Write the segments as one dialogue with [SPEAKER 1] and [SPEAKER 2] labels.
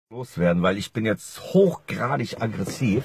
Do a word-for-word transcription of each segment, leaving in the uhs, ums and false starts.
[SPEAKER 1] loswerden, weil ich bin jetzt hochgradig aggressiv.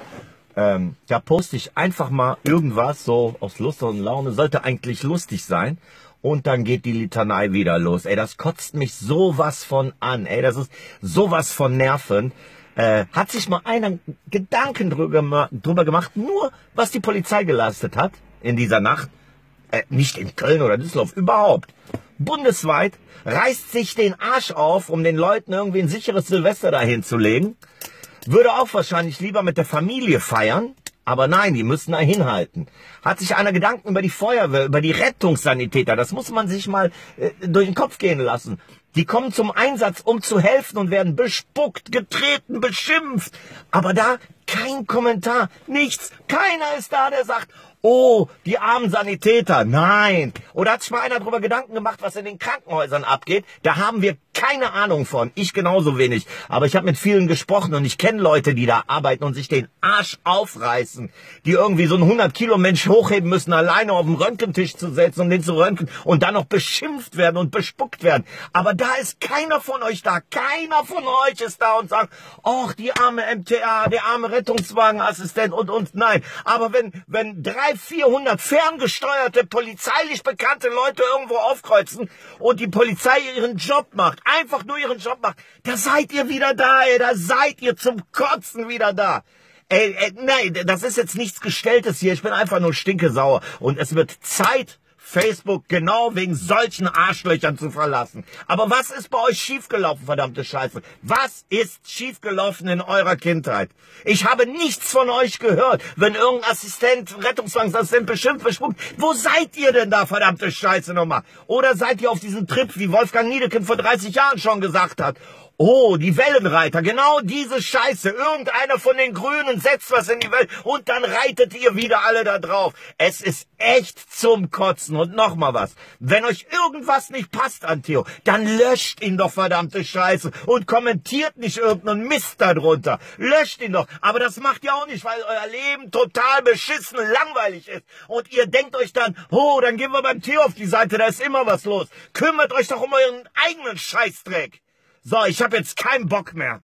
[SPEAKER 1] Ähm, da poste ich einfach mal irgendwas so aus Lust und Laune. Sollte eigentlich lustig sein. Und dann geht die Litanei wieder los. Ey, das kotzt mich sowas von an. Ey, das ist sowas von nervend. Äh, hat sich mal einer Gedanken drüber, drüber gemacht, nur was die Polizei geleistet hat in dieser Nacht. Äh, nicht in Köln oder Düsseldorf, überhaupt. Bundesweit reißt sich den Arsch auf, um den Leuten irgendwie ein sicheres Silvester dahin zu legen. Würde auch wahrscheinlich lieber mit der Familie feiern. Aber nein, die müssen da hinhalten. Hat sich einer Gedanken über die Feuerwehr, über die Rettungssanitäter, das muss man sich mal äh, durch den Kopf gehen lassen. Die kommen zum Einsatz, um zu helfen und werden bespuckt, getreten, beschimpft. Aber da kein Kommentar, nichts. Keiner ist da, der sagt, oh, die armen Sanitäter. Nein. Oder hat sich mal einer darüber Gedanken gemacht, was in den Krankenhäusern abgeht? Da haben wir keine Ahnung von. Ich genauso wenig. Aber ich habe mit vielen gesprochen und ich kenne Leute, die da arbeiten und sich den Arsch aufreißen. Die irgendwie so einen hundert Kilo Mensch hochheben müssen, alleine auf den Röntgentisch zu setzen und den zu röntgen und dann noch beschimpft werden und bespuckt werden. Aber da ist keiner von euch da. Keiner von euch ist da und sagt, ach, die arme M T A, der arme Rettungswagenassistent und, und, nein. Aber wenn, wenn drei, vierhundert ferngesteuerte, polizeilich bekannte Leute irgendwo aufkreuzen und die Polizei ihren Job macht, einfach nur ihren Job macht, da seid ihr wieder da, ey, da seid ihr zum Kotzen wieder da. Ey, ey, nein, das ist jetzt nichts Gestelltes hier, ich bin einfach nur stinkesauer und es wird Zeit, Facebook genau wegen solchen Arschlöchern zu verlassen. Aber was ist bei euch schiefgelaufen, verdammte Scheiße? Was ist schiefgelaufen in eurer Kindheit? Ich habe nichts von euch gehört. Wenn irgendein Assistent, Rettungswagenassistent beschimpft, bespuckt, wo seid ihr denn da, verdammte Scheiße nochmal? Oder seid ihr auf diesem Trip, wie Wolfgang Niedecken vor dreißig Jahren schon gesagt hat? Oh, die Wellenreiter, genau diese Scheiße. Irgendeiner von den Grünen setzt was in die Welt und dann reitet ihr wieder alle da drauf. Es ist echt zum Kotzen. Und noch mal was. Wenn euch irgendwas nicht passt an Theo, dann löscht ihn doch, verdammte Scheiße. Und kommentiert nicht irgendeinen Mist darunter. Löscht ihn doch. Aber das macht ihr auch nicht, weil euer Leben total beschissen langweilig ist. Und ihr denkt euch dann, oh, dann gehen wir beim Theo auf die Seite, da ist immer was los. Kümmert euch doch um euren eigenen Scheißdreck. So, ich habe jetzt keinen Bock mehr.